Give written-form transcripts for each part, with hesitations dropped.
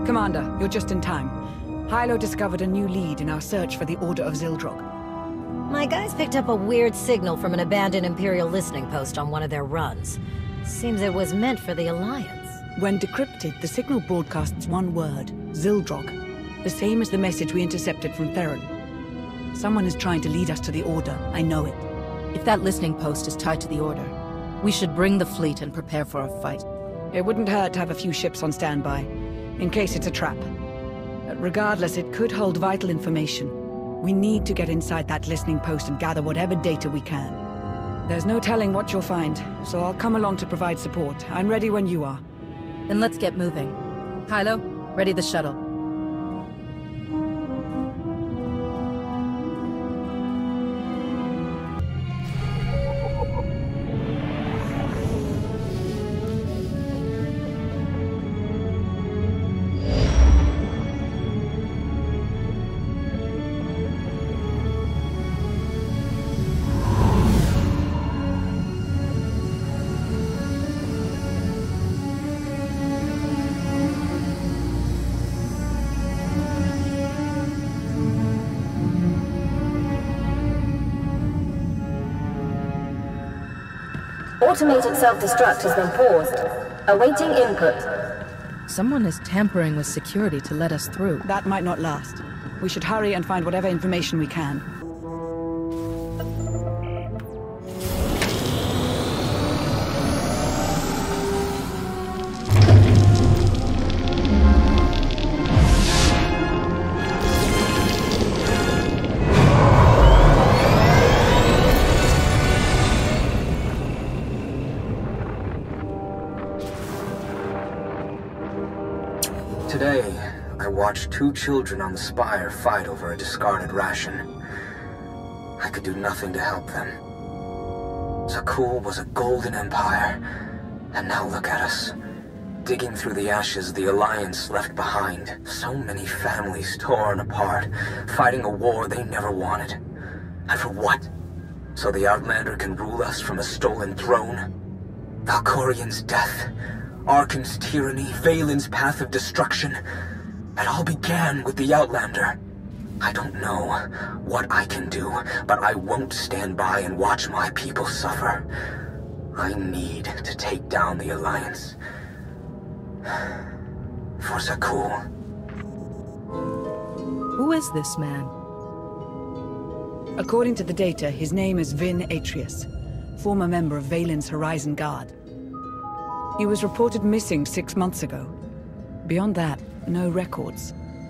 Commander, you're just in time. Hylo discovered a new lead in our search for the Order of Zildrog. My guys picked up a weird signal from an abandoned Imperial listening post on one of their runs. Seems it was meant for the Alliance. When decrypted, the signal broadcasts one word, Zildrog. The same as the message we intercepted from Theron. Someone is trying to lead us to the Order, I know it. If that listening post is tied to the Order, we should bring the fleet and prepare for a fight. It wouldn't hurt to have a few ships on standby, in case it's a trap. Regardless, it could hold vital information. We need to get inside that listening post and gather whatever data we can. There's no telling what you'll find, so I'll come along to provide support. I'm ready when you are. Then let's get moving. Hylo, ready the shuttle. Automated self-destruct has been paused. Awaiting input. Someone is tampering with security to let us through. That might not last. We should hurry and find whatever information we can. Today, I watched two children on the Spire fight over a discarded ration. I could do nothing to help them. Zakuul was a golden empire, and now look at us. Digging through the ashes the Alliance left behind. So many families torn apart, fighting a war they never wanted. And for what? So the Outlander can rule us from a stolen throne? Valkorian's death, Arcann's tyranny, Valen's path of destruction. It all began with the Outlander. I don't know what I can do, but I won't stand by and watch my people suffer. I need to take down the Alliance. For Zakuul. Who is this man? According to the data, his name is Vin Atreus, former member of Valen's Horizon Guard. He was reported missing 6 months ago. Beyond that, no records.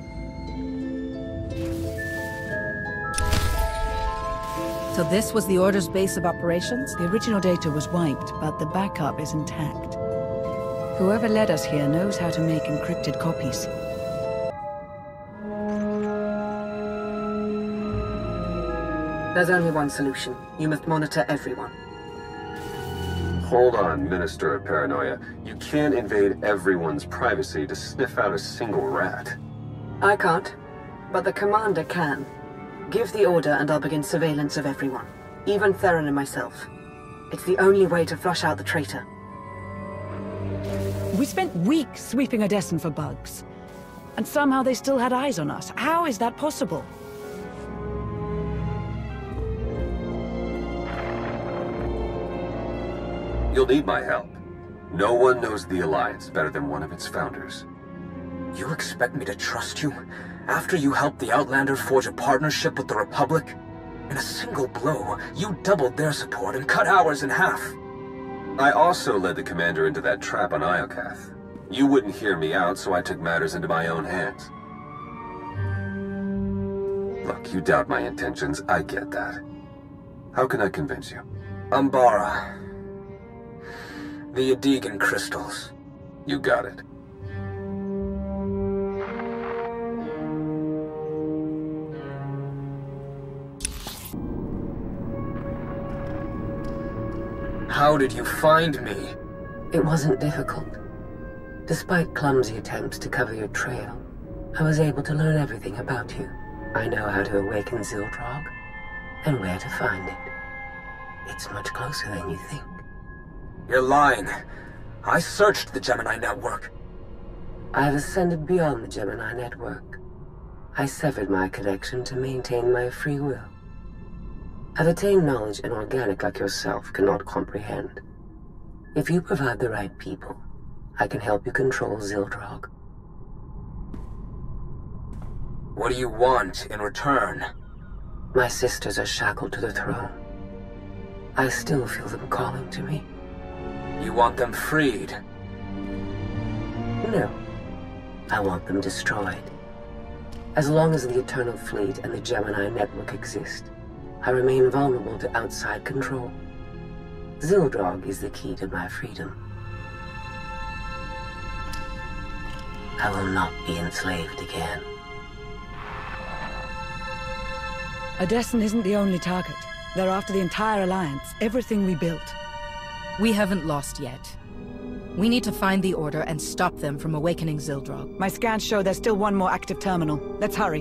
So this was the Order's base of operations? The original data was wiped, but the backup is intact. Whoever led us here knows how to make encrypted copies. There's only one solution. You must monitor everyone. Hold on, Minister of Paranoia. You can't invade everyone's privacy to sniff out a single rat. I can't, but the Commander can. Give the order and I'll begin surveillance of everyone. Even Theron and myself. It's the only way to flush out the traitor. We spent weeks sweeping Odessen for bugs. And somehow they still had eyes on us. How is that possible? You'll need my help. No one knows the Alliance better than one of its founders. You expect me to trust you? After you helped the Outlander forge a partnership with the Republic? In a single blow, you doubled their support and cut ours in half. I also led the Commander into that trap on Iokath. You wouldn't hear me out, so I took matters into my own hands. Look, you doubt my intentions, I get that. How can I convince you? Umbara. The Adegan crystals. You got it. How did you find me? It wasn't difficult. Despite clumsy attempts to cover your trail, I was able to learn everything about you. I know how to awaken Zildrog, and where to find it. It's much closer than you think. You're lying. I searched the Gemini network. I have ascended beyond the Gemini network. I severed my connection to maintain my free will. I've attained knowledge an organic like yourself cannot comprehend. If you provide the right people, I can help you control Zildrog. What do you want in return? My sisters are shackled to the throne. I still feel them calling to me. You want them freed? No. I want them destroyed. As long as the Eternal Fleet and the Gemini network exist, I remain vulnerable to outside control. Zildrog is the key to my freedom. I will not be enslaved again. Odessen isn't the only target. They're after the entire Alliance, everything we built. We haven't lost yet. We need to find the Order and stop them from awakening Zildrog. My scans show there's still one more active terminal. Let's hurry.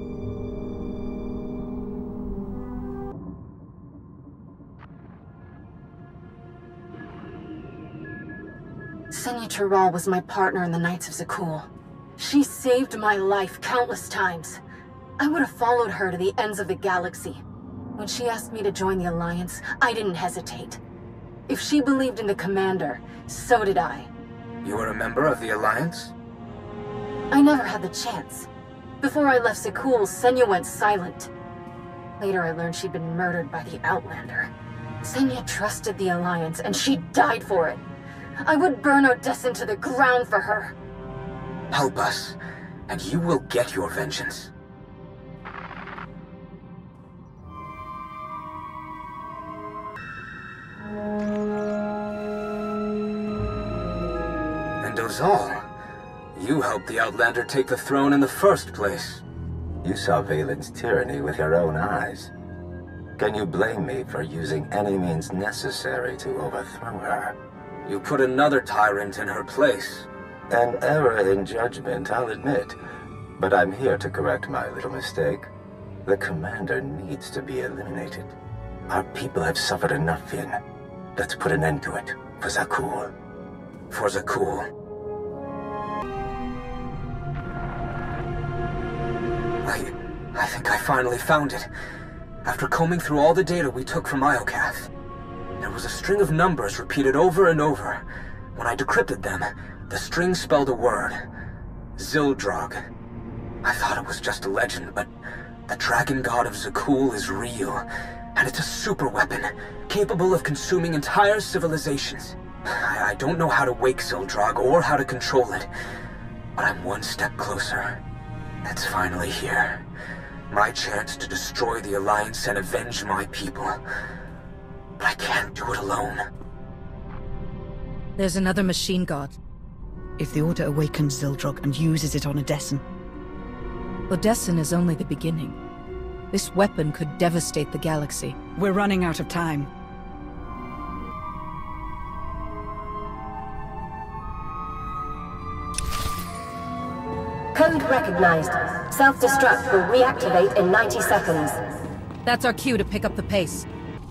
Senya Tural was my partner in the Knights of Zakul. She saved my life countless times. I would have followed her to the ends of the galaxy. When she asked me to join the Alliance, I didn't hesitate. If she believed in the Commander, so did I. You were a member of the Alliance? I never had the chance. Before I left Zakul, Senya went silent. Later I learned she'd been murdered by the Outlander. Senya trusted the Alliance, and she died for it. I would burn Odessen to the ground for her. Help us, and you will get your vengeance. And Ozal, you helped the Outlander take the throne in the first place. You saw Valen's tyranny with your own eyes. Can you blame me for using any means necessary to overthrow her? You put another tyrant in her place. An error in judgment, I'll admit. But I'm here to correct my little mistake. The Commander needs to be eliminated. Our people have suffered enough, Finn. Let's put an end to it. For Zakul. For Zakul. I think I finally found it. After combing through all the data we took from Iokath, there was a string of numbers repeated over and over. When I decrypted them, the string spelled a word. Zildrog. I thought it was just a legend, but the Dragon God of Zakul is real. And it's a super weapon, capable of consuming entire civilizations. I don't know how to wake Zildrog or how to control it, but I'm one step closer. It's finally here. My chance to destroy the Alliance and avenge my people. But I can't do it alone. There's another machine god. If the Order awakens Zildrog and uses it on Odessen... Odessen is only the beginning. This weapon could devastate the galaxy. We're running out of time. Code recognized. Self-destruct will reactivate in 90 seconds. That's our cue to pick up the pace.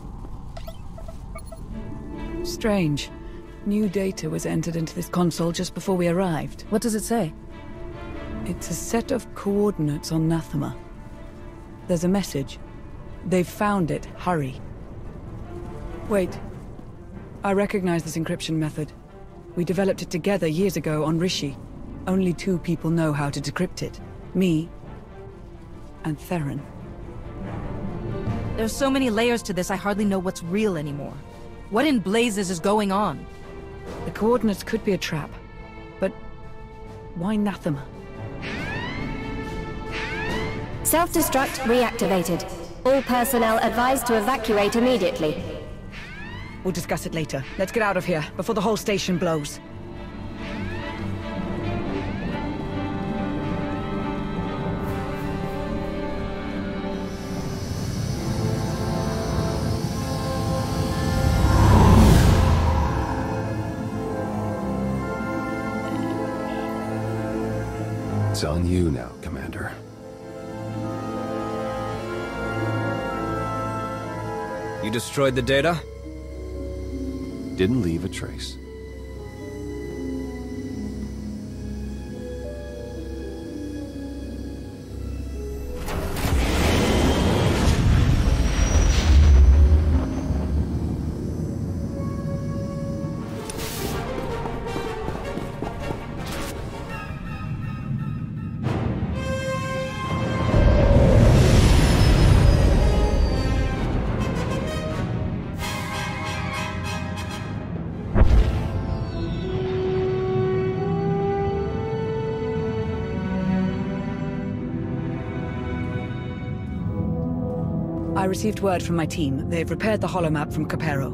Strange. New data was entered into this console just before we arrived. What does it say? It's a set of coordinates on Nathema. There's a message. They've found it. Hurry. Wait. I recognize this encryption method. We developed it together years ago on Rishi. Only 2 people know how to decrypt it. Me and Theron. There's so many layers to this, I hardly know what's real anymore. What in blazes is going on? The coordinates could be a trap. But why Nathema? Self-destruct reactivated. All personnel advised to evacuate immediately. We'll discuss it later. Let's get out of here, before the whole station blows. It's on you now, Commander. You destroyed the data? Didn't leave a trace. I received word from my team. They've repaired the holomap from Capero.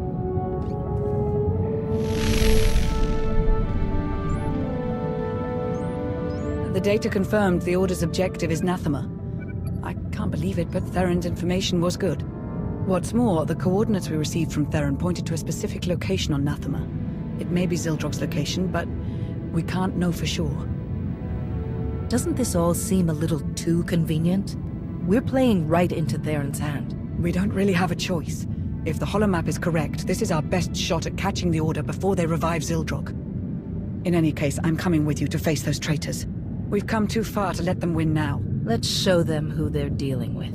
The data confirmed the Order's objective is Nathema. I can't believe it, but Theron's information was good. What's more, the coordinates we received from Theron pointed to a specific location on Nathema. It may be Zildrog's location, but we can't know for sure. Doesn't this all seem a little too convenient? We're playing right into Theron's hand. We don't really have a choice. If the holomap is correct, this is our best shot at catching the Order before they revive Zildrog. In any case, I'm coming with you to face those traitors. We've come too far to let them win now. Let's show them who they're dealing with.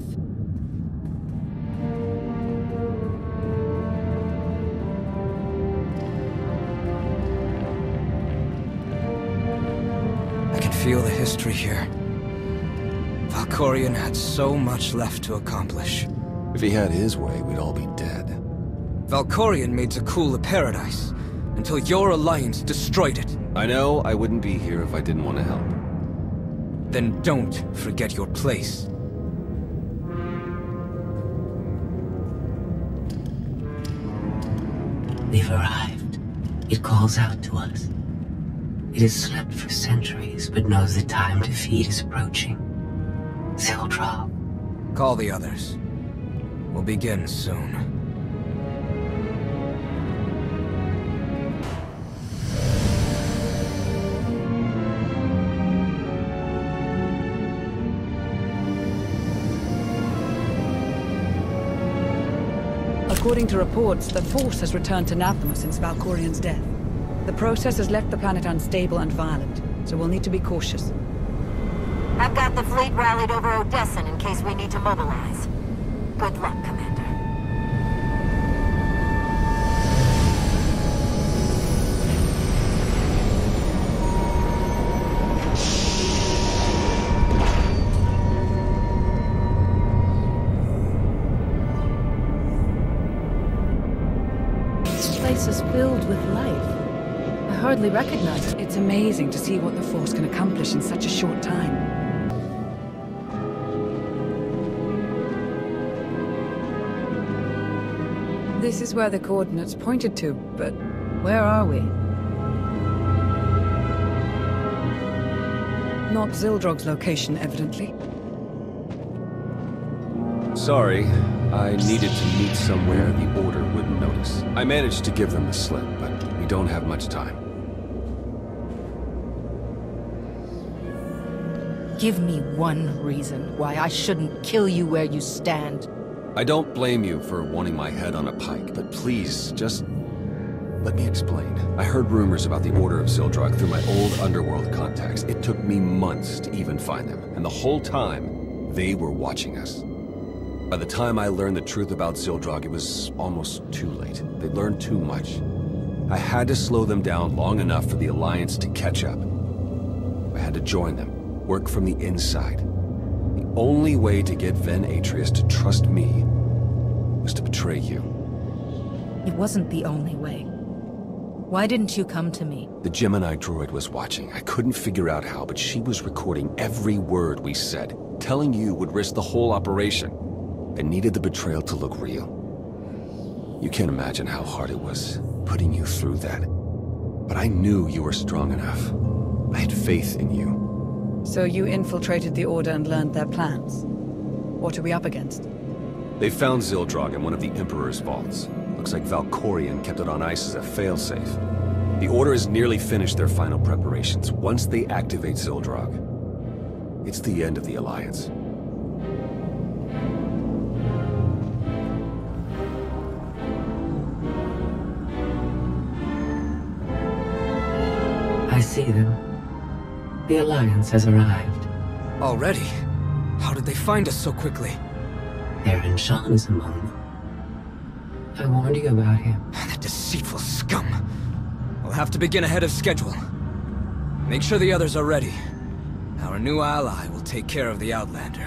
I can feel the history here. Valkorion had so much left to accomplish. If he had his way, we'd all be dead. Valkorion made Zakul a paradise, until your alliance destroyed it. I know I wouldn't be here if I didn't want to help. Then don't forget your place. We've arrived. It calls out to us. It has slept for centuries, but knows the time to feed is approaching. Zildrog. Call the others. We'll begin soon. According to reports, the Force has returned to Nathema since Valkorion's death. The process has left the planet unstable and violent, so we'll need to be cautious. I've got the fleet rallied over Odessen in case we need to mobilize. Good luck, Commander. This place is filled with life. I hardly recognize it. It's amazing to see what the Force can accomplish in such a short time. This is where the coordinates pointed to, but... Where are we? Not Zildrog's location, evidently. Sorry, I needed to meet somewhere the Order wouldn't notice. I managed to give them the slip, but we don't have much time. Give me one reason why I shouldn't kill you where you stand. I don't blame you for wanting my head on a pike, but please, just let me explain. I heard rumors about the Order of Zildrog through my old underworld contacts. It took me months to even find them, and the whole time, they were watching us. By the time I learned the truth about Zildrog, it was almost too late. They'd learned too much. I had to slow them down long enough for the Alliance to catch up. I had to join them, work from the inside. The only way to get Ven Atreus to trust me was to betray you. It wasn't the only way. Why didn't you come to me? The Gemini droid was watching. I couldn't figure out how, but she was recording every word we said. Telling you would risk the whole operation. I needed the betrayal to look real. You can't imagine how hard it was putting you through that. But I knew you were strong enough. I had faith in you. So you infiltrated the Order and learned their plans. What are we up against? They found Zildrog in one of the Emperor's vaults. Looks like Valkorion kept it on ice as a failsafe. The Order has nearly finished their final preparations. Once they activate Zildrog, it's the end of the Alliance. I see them. The Alliance has arrived. Already? How did they find us so quickly? Theron Shan is among them. I warned you about him. That deceitful scum. We'll have to begin ahead of schedule. Make sure the others are ready. Our new ally will take care of the Outlander.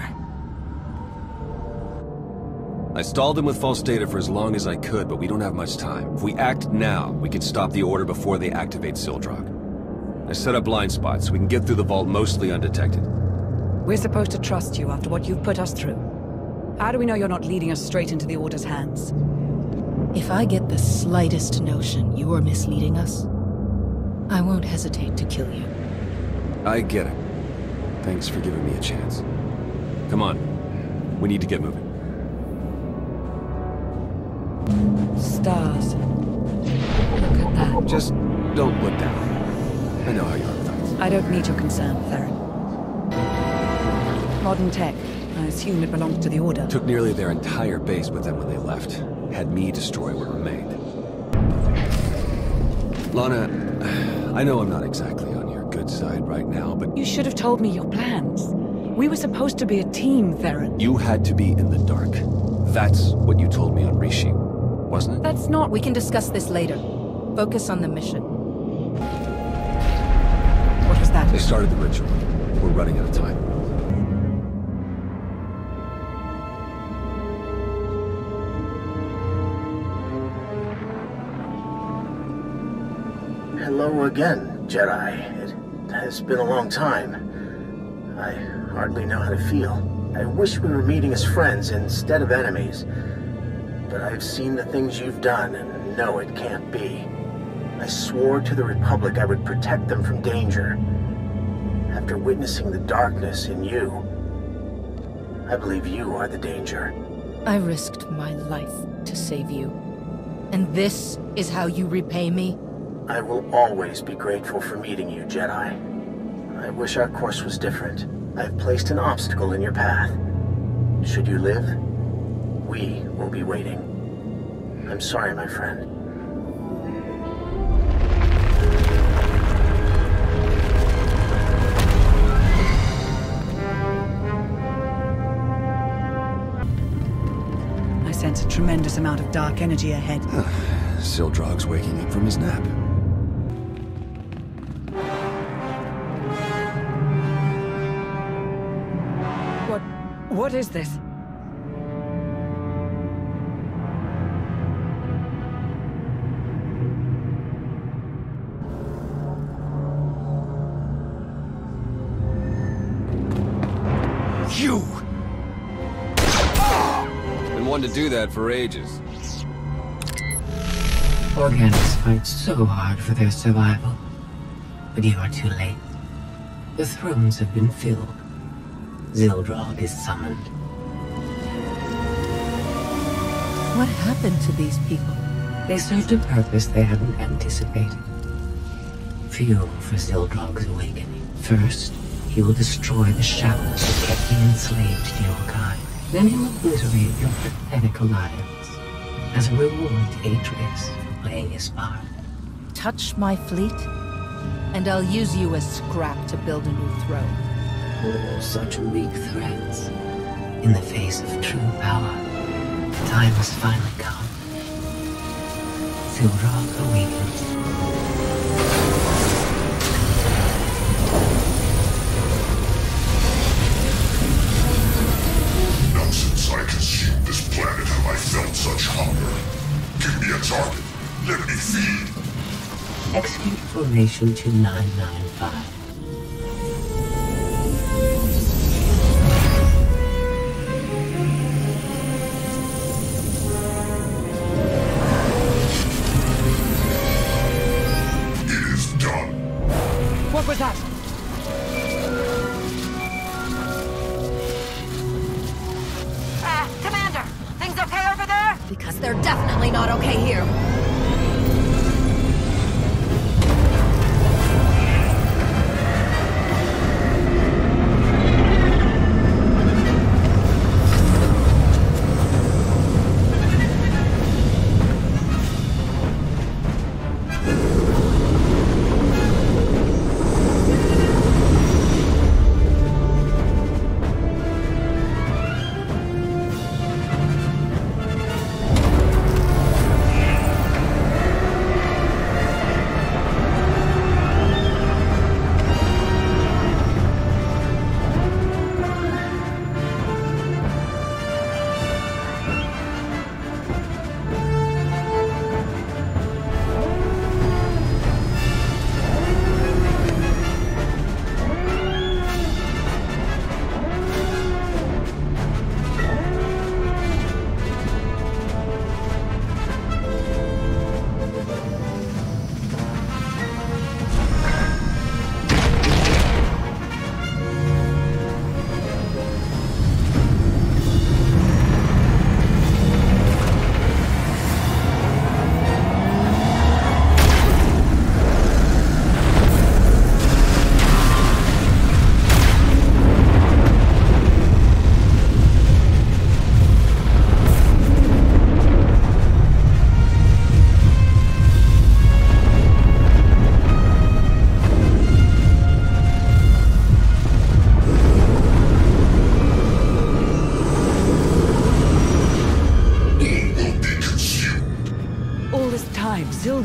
I stalled them with false data for as long as I could, but we don't have much time. If we act now, we can stop the Order before they activate Zildrog. I set up blind spots so we can get through the vault mostly undetected. We're supposed to trust you after what you've put us through. How do we know you're not leading us straight into the Order's hands? If I get the slightest notion you are misleading us, I won't hesitate to kill you. I get it. Thanks for giving me a chance. Come on. We need to get moving. Stars. Look at that. Just don't look down. I know how you are with heights. I don't need your concern, Theron. Modern tech. I assume it belongs to the Order. Took nearly their entire base with them when they left. Had me destroy what remained. Lana, I know I'm not exactly on your good side right now, but... You should have told me your plans. We were supposed to be a team, Theron. You had to be in the dark. That's what you told me on Rishi, wasn't it? That's not... We can discuss this later. Focus on the mission. What was that? They started the ritual. We're running out of time. Hello again, Jedi. It has been a long time. I hardly know how to feel. I wish we were meeting as friends instead of enemies. But I've seen the things you've done and know it can't be. I swore to the Republic I would protect them from danger. After witnessing the darkness in you, I believe you are the danger. I risked my life to save you. And this is how you repay me? I will always be grateful for meeting you, Jedi. I wish our course was different. I've placed an obstacle in your path. Should you live, we will be waiting. I'm sorry, my friend. I sense a tremendous amount of dark energy ahead. Sildrog's waking up from his nap. What is this? You! Been wanting to do that for ages. Organics fight so hard for their survival. But you are too late. The thrones have been filled. Zildrog is summoned. What happened to these people? They served a purpose they hadn't anticipated. Fuel for Zildrog's awakening. First, he will destroy the shackles that kept me enslaved to your kind. Then he will obliterate your pathetic alliance as a reward to Atreus for playing his part. Touch my fleet, and I'll use you as scrap to build a new throne. All such weak threats. In the face of true power, the time has finally come. Zildrog awakens. Not since I consumed this planet have I felt such hunger. Give me a target. Let me feed. Execute Formation 2995. What was that? Commander! Things okay over there? Because they're definitely not okay here.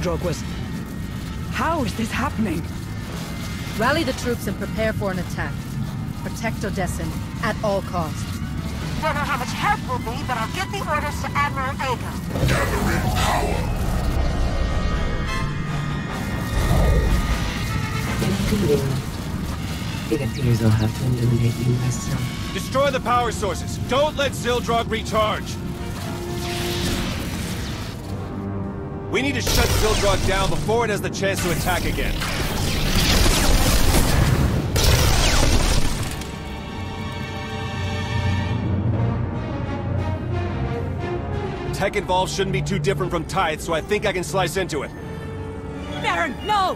Zildrog was... How is this happening? Rally the troops and prepare for an attack. Protect Odessen at all costs. Don't know how much help will be, but I'll get the orders to Admiral Ago. Gathering power. Indeed. It appears I'll have to eliminate you myself. Destroy the power sources. Don't let Zildrog recharge. We need to shut Zildrog down before it has the chance to attack again. Tech involved shouldn't be too different from Tithe, so I think I can slice into it. Theron, no!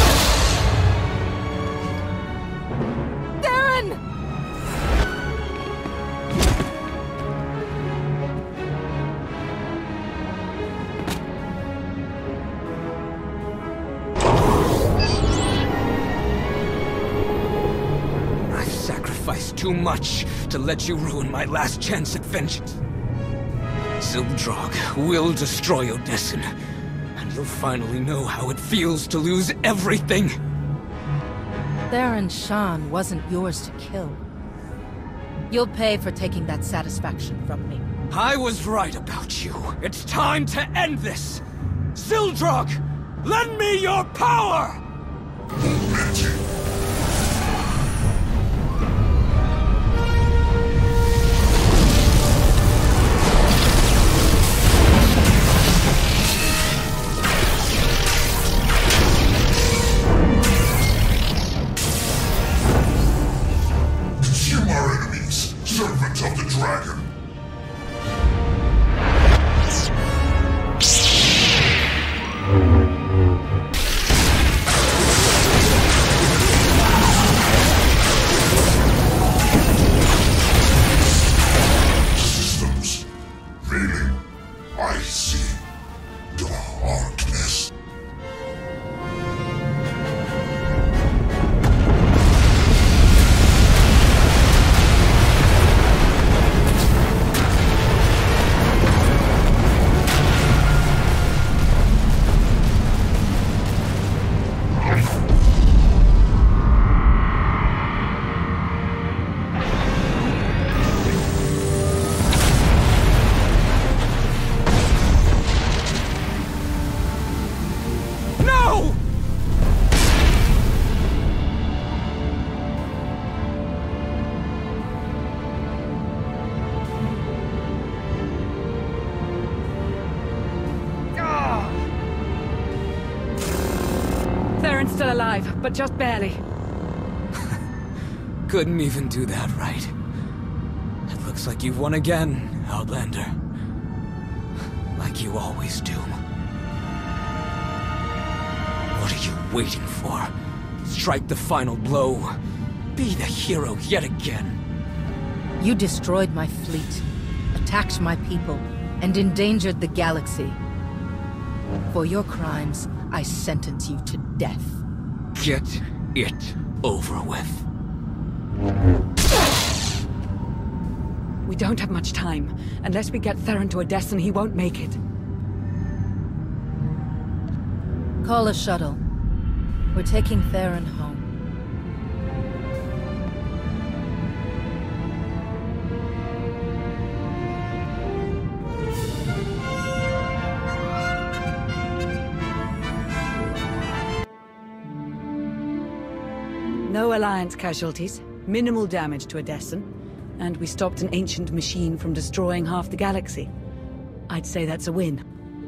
Theron! I've sacrificed too much to let you ruin my last chance at vengeance. Zildrog will destroy Odessen, and you'll finally know how it feels to lose everything! Theron Shan wasn't yours to kill. You'll pay for taking that satisfaction from me. I was right about you. It's time to end this! Zildrog! Lend me your power! Servant of the Dragon. Systems failing. I see darkness. Theron's still alive, but just barely. Couldn't even do that right. It looks like you've won again, Outlander. Like you always do. What are you waiting for? Strike the final blow. Be the hero yet again. You destroyed my fleet, attacked my people, and endangered the galaxy. For your crimes, I sentence you to death. Get it over with. We don't have much time. Unless we get Theron to Odessen, he won't make it. Call a shuttle. We're taking Theron home. No Alliance casualties, minimal damage to Odessen, and we stopped an ancient machine from destroying half the galaxy. I'd say that's a win.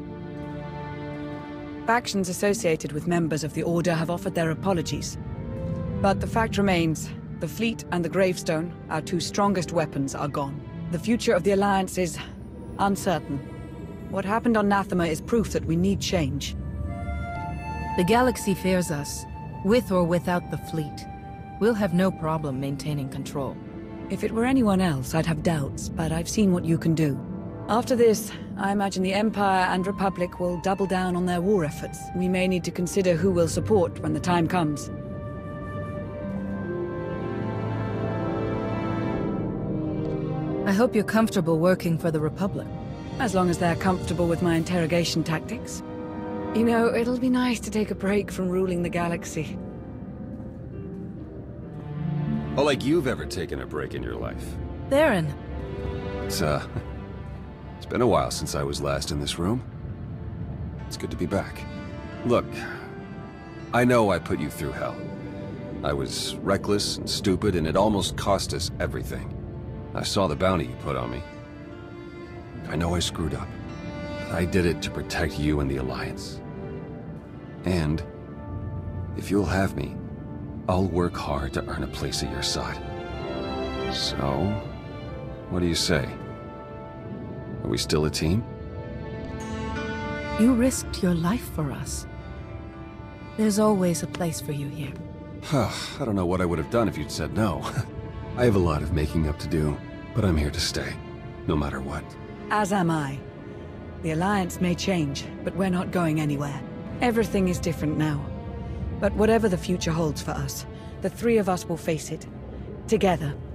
Factions associated with members of the Order have offered their apologies. But the fact remains, the fleet and the gravestone, our two strongest weapons, are gone. The future of the Alliance is uncertain. What happened on Nathema is proof that we need change. The galaxy fears us, with or without the fleet. We'll have no problem maintaining control. If it were anyone else, I'd have doubts, but I've seen what you can do. After this, I imagine the Empire and Republic will double down on their war efforts. We may need to consider who we'll support when the time comes. I hope you're comfortable working for the Republic. As long as they're comfortable with my interrogation tactics. You know, it'll be nice to take a break from ruling the galaxy. Oh, like you've ever taken a break in your life. Theron. It's been a while since I was last in this room. It's good to be back. Look, I know I put you through hell. I was reckless and stupid, and it almost cost us everything. I saw the bounty you put on me. I know I screwed up, but I did it to protect you and the Alliance. And if you'll have me, I'll work hard to earn a place at your side. So, what do you say? Are we still a team? You risked your life for us. There's always a place for you here. I don't know what I would have done if you'd said no. I have a lot of making up to do, but I'm here to stay, no matter what. As am I. The Alliance may change, but we're not going anywhere. Everything is different now. But whatever the future holds for us, the three of us will face it. Together,